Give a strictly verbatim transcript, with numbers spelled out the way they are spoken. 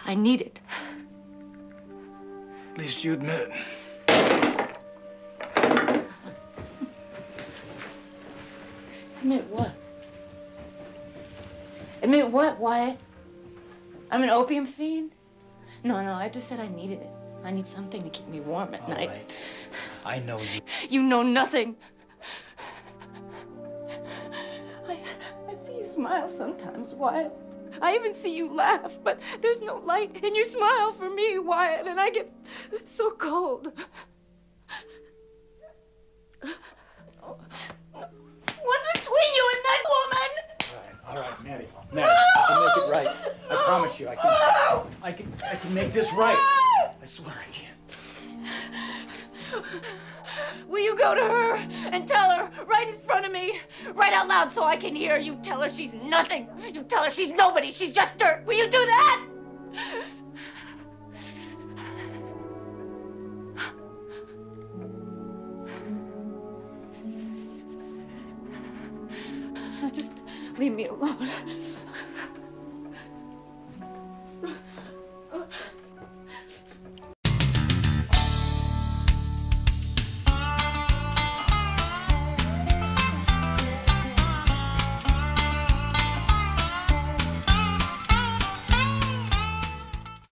I need it. At least you admit it. Admit what? Admit what, Wyatt? I'm an opium fiend? No, no, I just said I needed it. I need something to keep me warm at All night. right. I know you. You know nothing. I, I see you smile sometimes, Wyatt. I even see you laugh, but there's no light in your smile for me, Wyatt, and I get so cold. What's between you and that woman? All right, all right, Maddie. Maddie, I can make it right. I promise you, I can. I can. I can make this right. I swear I can. Will you go to her and tell her right in front of me, right out loud so I can hear? You tell her she's nothing. You tell her she's nobody. She's just dirt. Will you do that? Just leave me alone.